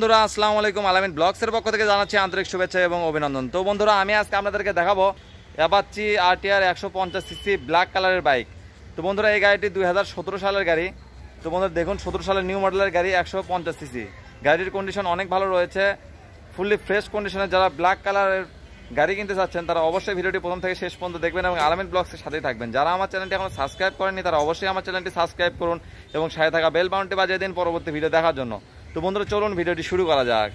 বন্ধুরা আসসালামু আলাইকুম আলামিন ব্লগসের পক্ষ থেকে জানাচ্ছি আন্তরিক শুভেচ্ছা এবং অভিনন্দন। তো বন্ধুরা আমি আজকে আপনাদেরকে দেখাবো অ্যাপাচি RTR 150cc ব্ল্যাক কালারের বাইক। তো বন্ধুরা এই গাড়িটি 2017 সালের গাড়ি। তো বন্ধুরা দেখুন 17 সালের নিউ মডেলের গাড়ি 150cc। গাড়ির কন্ডিশন অনেক ভালো রয়েছে, ফুললি ফ্রেশ কন্ডিশনে। যারা ব্ল্যাক কালারের গাড়ি কিনতে চাচ্ছেন তারা অবশ্যই ভিডিওটি প্রথম থেকে শেষ পর্যন্ত দেখবেন এবং আলামিন ব্লগসের সাথেই থাকবেন। যারা আমার চ্যানেলটি এখনো সাবস্ক্রাইব করেননি তারা অবশ্যই আমার চ্যানেলটি সাবস্ক্রাইব করুন এবং সাথে থাকা বেল বাটনটি বাজিয়ে দিন পরবর্তী ভিডিও দেখার জন্য। তো বন্ধুরা চলুন ভিডিওটি শুরু করা যাক।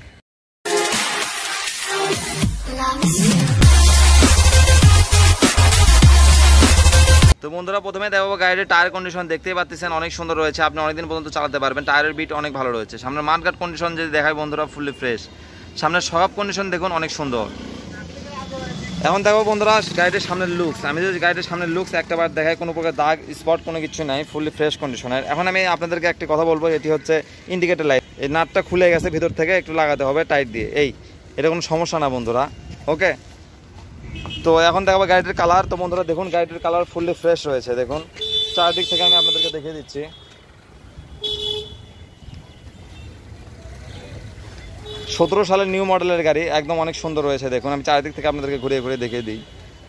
তো বন্ধুরা প্রথমে দেখাবো গাড়ির টায়ার কন্ডিশন। দেখতেই পাচ্ছেন অনেক সুন্দর রয়েছে, আপনি অনেকদিন পর্যন্ত চালাতে পারবেন। টায়ারের বিট অনেক ভালো রয়েছে। সামনে মাঠঘাট কন্ডিশন যদি দেখায় বন্ধুরা ফুললি ফ্রেশ। সামনের সব কন্ডিশন দেখুন অনেক সুন্দর। এখন দেখো বন্ধুরা গাড়িটির সামনের লুকস। আমি যদি গাড়িটির সামনের লুকস একটাবার দেখাই, কোনো প্রকার দাগ স্পট কোনো কিছু নাই, ফুললি ফ্রেশ কন্ডিশনের। এখন আমি আপনাদেরকে একটি কথা বলবো, এটি হচ্ছে ইন্ডিকেটর লাইট। এই নাটটা খুলে গেছে ভিতর থেকে, একটু লাগাতে হবে টাইট দিয়ে। এটা কোনো সমস্যা না বন্ধুরা, ওকে। তো এখন দেখাবো গাড়িটির কালার। তো বন্ধুরা দেখুন গাড়িটির কালার ফুললি ফ্রেশ রয়েছে। দেখুন চারদিক থেকে আমি আপনাদেরকে দেখিয়ে দিচ্ছি। 17 সালের নিউ মডেলের গাড়ি, একদম অনেক সুন্দর রয়েছে। দেখুন আমি চারিদিক থেকে আপনাদেরকে ঘুরিয়ে ঘুরিয়ে দেখিয়ে দিই।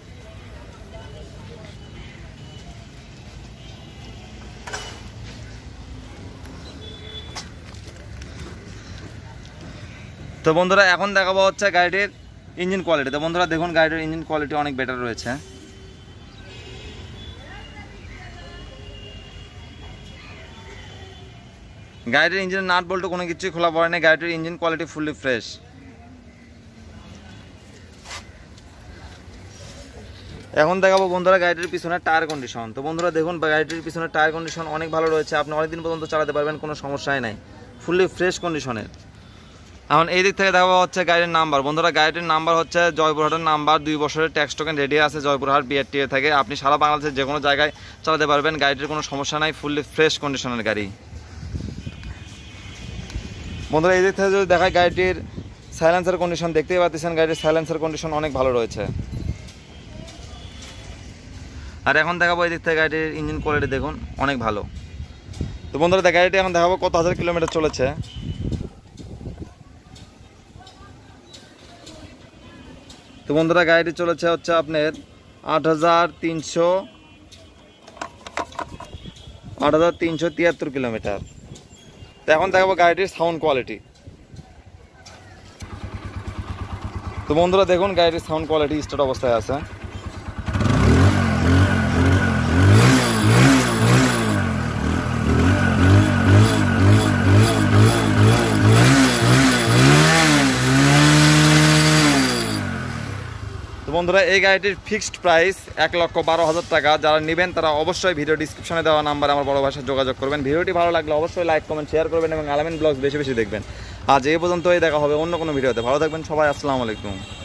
তো বন্ধুরা এখন দেখাবো হচ্ছে গাড়িটির ইঞ্জিন কোয়ালিটি। তো বন্ধুরা দেখুন গাড়িটির ইঞ্জিন কোয়ালিটি অনেক বেটার রয়েছে। গাড়িটির ইঞ্জিনের নাট বল্টু কোনো কিছুই খোলা পড়ে না। গাড়িটির ইঞ্জিন কোয়ালিটি ফুললি ফ্রেশ। এখন দেখাবো বন্ধুরা গাড়িটির পিছনের টায়ার কন্ডিশন। তো বন্ধুরা দেখুন গাড়িটির পিছনের টায়ার কন্ডিশন অনেক ভালো রয়েছে, আপনি অনেকদিন পর্যন্ত চালাতে পারবেন, কোনো সমস্যাই নাই, ফুললি ফ্রেশ কন্ডিশনের। এখন এই দিক থেকে দেখাবো হচ্ছে গাড়ির নাম্বার। বন্ধুরা গাড়িটির নাম্বার হচ্ছে জয়পুরহাটের নাম্বার, 2 বছরের ট্যাক্স টোকেন রেডি আছে, জয়পুরহাট BRTA থেকে। আপনি সারা বাংলাদেশের যে কোনো জায়গায় চালাতে পারবেন, গাড়িটির কোনো সমস্যা নাই, ফুললি ফ্রেশ কন্ডিশনের গাড়ি। বন্ধুরা এই দিক থেকে যদি দেখায় গাড়িটির সাইলেন্সার কন্ডিশন দেখতেই পাচ্ছেন, গাড়ির সাইলেন্সার কন্ডিশন অনেক ভালো রয়েছে। আর এখন দেখাবো এই দিক থেকে গাড়িটির ইঞ্জিন কোয়ালিটি দেখুন অনেক ভালো। তো বন্ধুরা গাড়িটি এখন দেখাবো কত হাজার কিলোমিটার চলেছে। তো বন্ধুরা গাড়িটি চলেছে হচ্ছে আপনার 8,373 কিলোমিটার। তো এখন দেখাবো গাড়িটির সাউন্ড কোয়ালিটি। তো বন্ধুরা দেখুন গাড়িটির সাউন্ড কোয়ালিটি স্টার্ট অবস্থায় আছে। বন্ধুরা এই গাড়িটির ফিক্সড প্রাইস 1,12,000 টাকা। যারা নেবেন তারা অবশ্যই ভিডিও ডিসক্রিপশনে দেওয়া নাম্বারে আমার বড় ভাষায় যোগাযোগ করবেন। ভিডিওটি ভালো লাগলে অবশ্যই লাইক কমেন্ট শেয়ার করবেন এবং আলামিন ব্লগস বেশি বেশি দেখবেন। আজ এই পর্যন্তই, দেখা হবে অন্য কোনো ভিডিওতে। ভালো থাকবেন সবাই, আসসালামু আলাইকুম।